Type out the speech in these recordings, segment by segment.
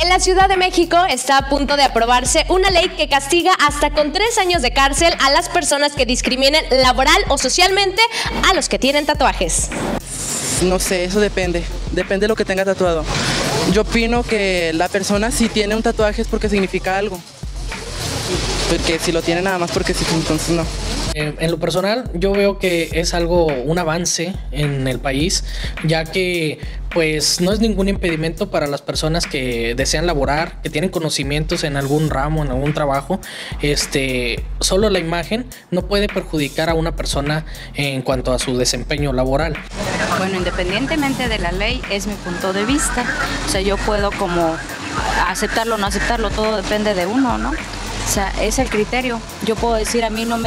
la Ciudad de México está a punto de aprobarse una ley que castiga hasta con 3 años de cárcel a las personas que discriminen laboral o socialmente a los que tienen tatuajes. No sé, eso depende de lo que tenga tatuado. Yo opino que la persona si tiene un tatuaje es porque significa algo. Porque si lo tiene nada más porque sí, entonces no. En lo personal, yo veo que es un avance en el país, ya que pues no es ningún impedimento para las personas que desean laborar, que tienen conocimientos en algún ramo, en algún trabajo. Solo la imagen no puede perjudicar a una persona en cuanto a su desempeño laboral. Bueno, independientemente de la ley, es mi punto de vista. O sea, yo puedo como aceptarlo o no aceptarlo, todo depende de uno, ¿no? O sea, es el criterio. Yo puedo decir, a mí no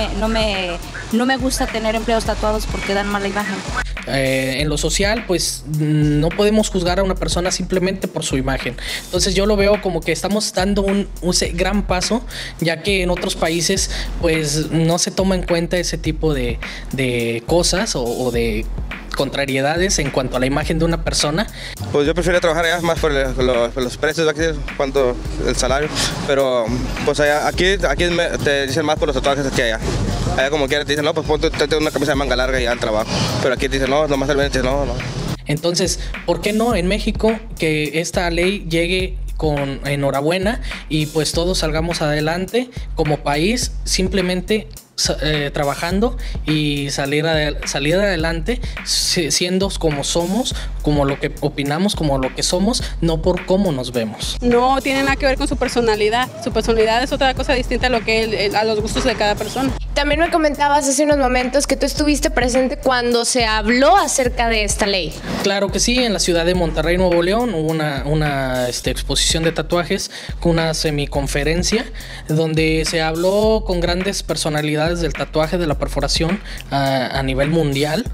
me gusta tener empleos tatuados porque dan mala imagen. En lo social, pues no podemos juzgar a una persona simplemente por su imagen. Entonces yo lo veo como que estamos dando un gran paso, ya que en otros países pues no se toma en cuenta ese tipo de cosas o de contrariedades en cuanto a la imagen de una persona. Pues yo prefiero trabajar allá más por los precios, aquí cuánto el salario, pero pues allá, aquí te dicen más por los tatuajes que allá. Allá como quieras te dicen, no, pues ponte una camisa de manga larga y ya al trabajo, pero aquí te dicen, no, nomás el vende, no. Entonces, ¿por qué no en México que esta ley llegue con enhorabuena y pues todos salgamos adelante como país, simplemente trabajando y salir adelante siendo como somos, como lo que opinamos, como lo que somos, no por cómo nos vemos? No tiene nada que ver con su personalidad es otra cosa distinta a los gustos de cada persona. También me comentabas hace unos momentos que tú estuviste presente cuando se habló acerca de esta ley. Claro que sí, en la ciudad de Monterrey, Nuevo León, hubo una exposición de tatuajes con una semiconferencia donde se habló con grandes personalidades del tatuaje, de la perforación a nivel mundial.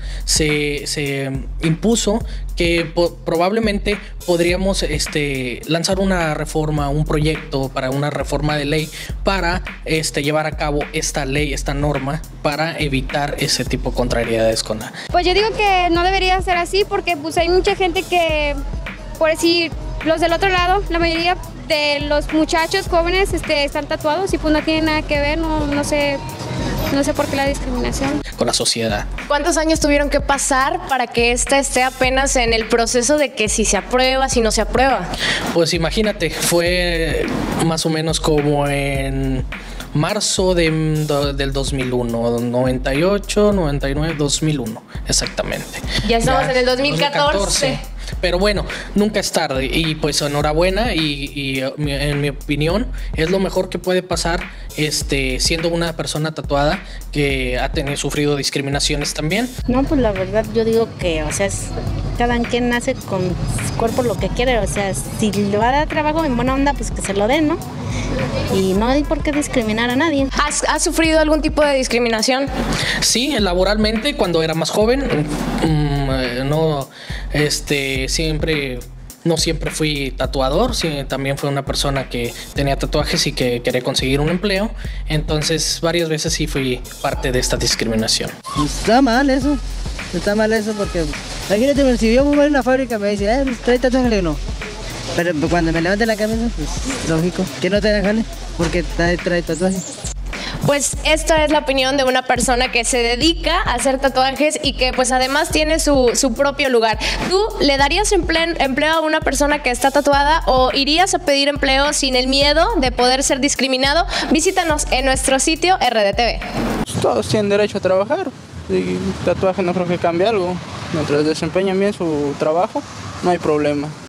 Se impuso que probablemente podríamos lanzar una reforma, un proyecto para una reforma de ley para llevar a cabo esta ley, esta norma, para evitar ese tipo de contrariedades con la... Pues yo digo que no debería ser así porque pues hay mucha gente que, por decir, los del otro lado, la mayoría de los muchachos jóvenes están tatuados y pues no tienen nada que ver, no sé por qué la discriminación. Con la sociedad. ¿Cuántos años tuvieron que pasar para que esta esté apenas en el proceso de que si se aprueba, si no se aprueba? Pues imagínate, fue más o menos como en marzo del 2001, 98, 99, 2001, exactamente. Ya estamos en el 2014. Pero bueno, nunca es tarde y pues enhorabuena y en mi opinión es lo mejor que puede pasar siendo una persona tatuada que ha sufrido discriminaciones también. No, pues la verdad yo digo que, o sea, cada quien nace con su cuerpo lo que quiere, o sea, si le va a dar trabajo en buena onda, pues que se lo den, ¿no? Y no hay por qué discriminar a nadie. ¿Has sufrido algún tipo de discriminación? Sí, laboralmente cuando era más joven, no siempre fui tatuador, sí, también fui una persona que tenía tatuajes y que quería conseguir un empleo, entonces varias veces sí fui parte de esta discriminación. Está mal eso porque imagínate, si yo voy a una fábrica me dice, trae tatuajes, no. Pero cuando me levante la cabeza, pues lógico, que no te dejan, porque trae tatuajes. Pues esta es la opinión de una persona que se dedica a hacer tatuajes y que pues además tiene su propio lugar. ¿Tú le darías empleo a una persona que está tatuada o irías a pedir empleo sin el miedo de poder ser discriminado? Visítanos en nuestro sitio RDTV. Todos tienen derecho a trabajar y tatuaje no creo que cambie algo. Mientras desempeñan bien su trabajo, no hay problema.